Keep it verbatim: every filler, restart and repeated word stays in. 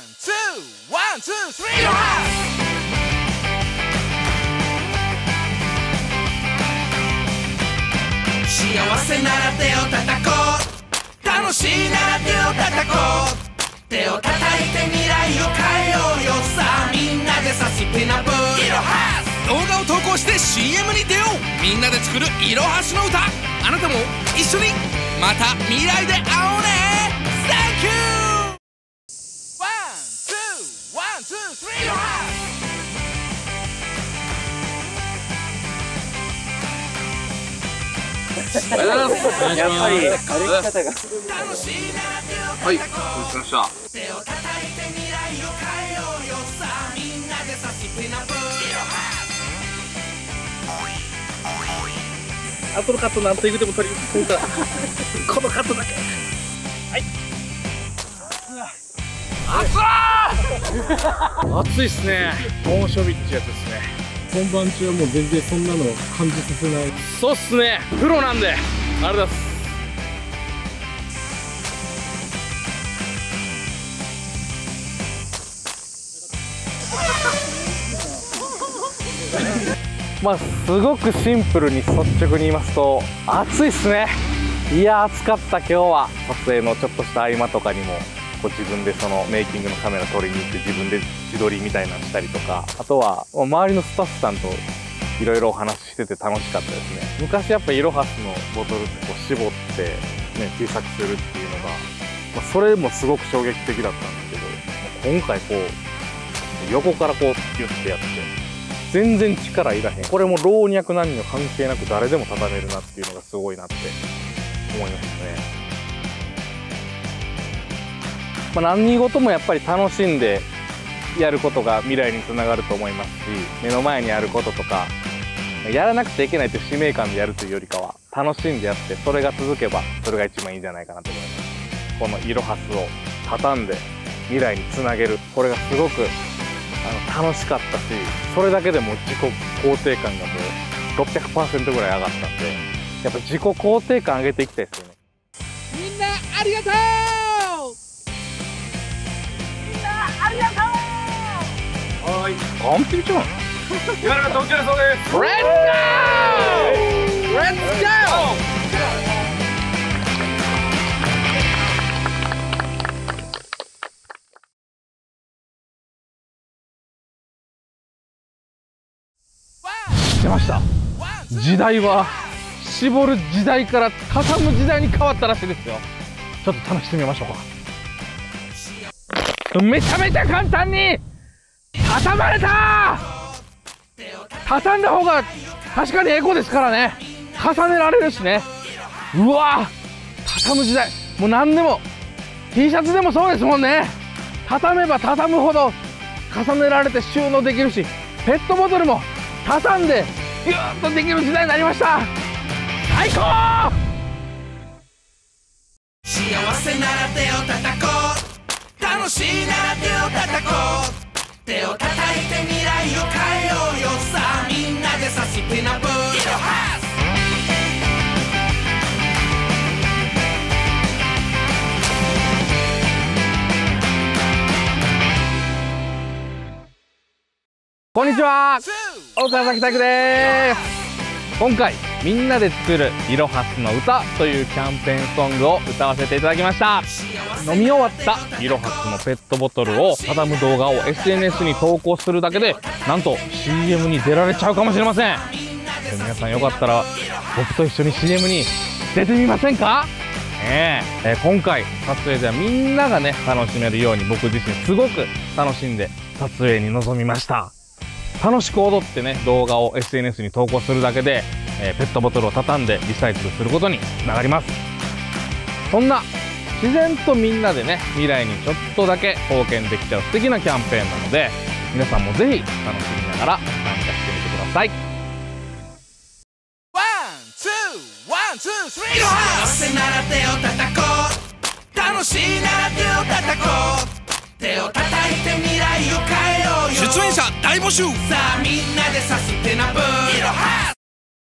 ツーワンツースリーイロハ幸せなら手を叩こう、楽しいなら手を叩こう、手を叩いて未来を変えようよ、さあみんなでさスピナブーイロハス。動画を投稿して シーエム に出よう。みんなで作るイロハスの歌、あなたも一緒にまた未来で会おうね。 Thank you。 ワンツーワンツースリーイロハス。 やっぱり歩き方がはい、お疲れ様でした。 手を叩いて未来を変えようよ、さあみんなでさスピナブーイロハ後のカット何といくでも取り込んだこのカットだけ。はい。熱いっすね。猛暑日ってやつですね。 本番中はもう全然そんなの感じさせない。 そうっすね。プロなんでありがとうございます。まあすごくシンプルに率直に言いますと暑いっすね。いや暑かった今日は。撮影のちょっとした合間とかにもこう自分でそのメイキングのカメラ撮りに行って自分で自撮りみたいなのしたりとか、あとは周りのスタッフさんといろいろお話ししてて楽しかったですね。昔やっぱイロハスのボトルってこう絞ってね小さくするっていうのが、まあ、それもすごく衝撃的だったんですけど、今回こう横からこうギュッてやって全然力いらへん。これも老若男女関係なく誰でも畳めるなっていうのがすごいなって思いますね。まあ、何事もやっぱり楽しんでやることが未来につながると思いますし、目の前にあることとかやらなくちゃいけないという使命感でやるというよりかは楽しんでやって、それが続けばそれが一番いいんじゃないかなと思います。このイロハスを畳んで未来につなげる、これがすごくあの楽しかったし、それだけでも自己肯定感がもう ろっぴゃくパーセント ぐらい上がったんで、やっぱ自己肯定感上げていきたいですよね。 みんなありがとう。 はい、完璧じゃん。今のが東京だそうです。レッツゴー。レッツゴー。出ました。時代は絞る時代から畳む時代に変わったらしいですよ。ちょっと試してみましょうか。めちゃめちゃ簡単に畳まれた。畳んだ方が確かにエコですからね。重ねられるしね。うわ畳む時代、もう何でも T シャツでもそうですもんね。畳めば畳むほど重ねられて収納できるし、ペットボトルも畳んでギューッとできる時代になりました。最高。 幸せなら手を叩こう、楽しいなら手を叩こう、手を叩いて未来を変えようよ、さあみんなでさスピナブーイロハス。 こんにちは、大川崎拓です。今回みんなで作るイロハスの歌というキャンペーンソングを歌わせていただきました。飲み終わったイロハスのペットボトルを畳む動画を エスエヌエス に投稿するだけでなんと シーエム に出られちゃうかもしれません。皆さんよかったら僕と一緒に シーエム に出てみませんか？ねえ、今回撮影ではみんながね楽しめるように僕自身すごく楽しんで撮影に臨みました。楽しく踊ってね動画を エスエヌエス に投稿するだけで、えー、ペットボトルを畳んでリサイクルすることにつながります。そんな自然とみんなでね未来にちょっとだけ貢献できちゃう素敵なキャンペーンなので、皆さんもぜひ楽しみながら参加してみてください。 ワンツーワンツースリーイロハス。幸せなら手を叩こう、楽しいなら手を叩こう、手を叩いて未来を変えようよ。出演者大募集。さあみんなでさスピナブーイロハス。